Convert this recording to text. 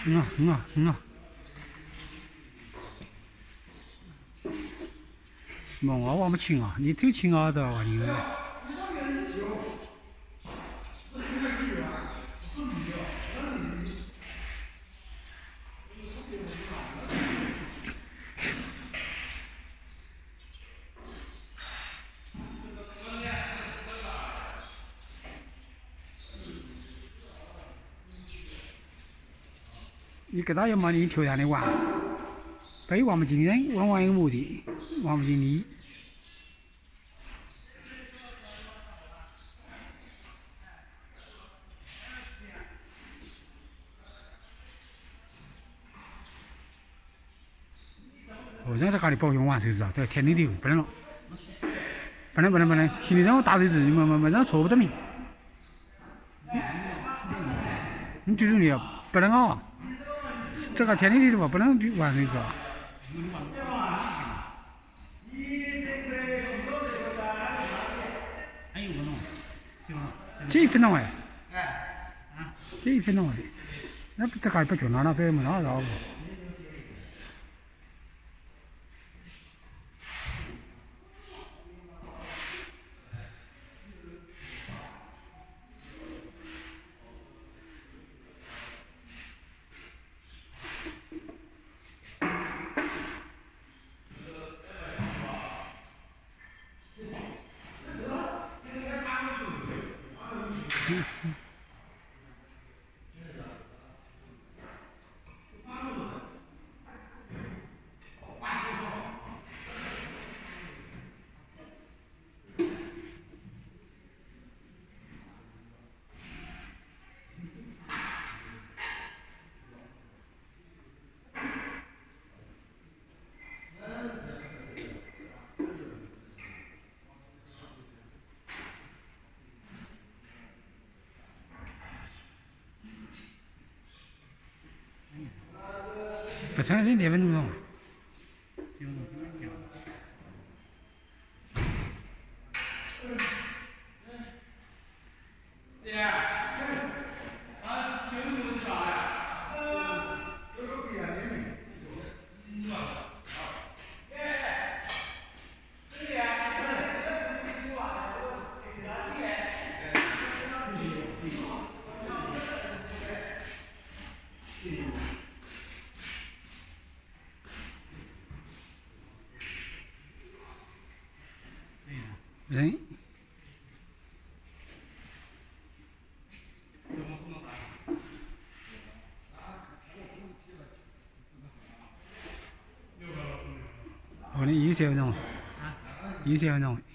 嘛，我没亲啊，你偷亲啊的话，你。你给他要嘛，你挑战的玩，被王八精人玩一个目的，王八精你。哦，这在家里保用完手指啊，对，天天丢，不能了，不能，心里让我打手指，没让错不得名。你最重要，不能啊，这个天天丢的话，不能玩手指啊。这1分钟哎，这1分钟哎，那这个不准了，别没拿到。不成，这2分钟。人。哦，你20分钟，20分钟。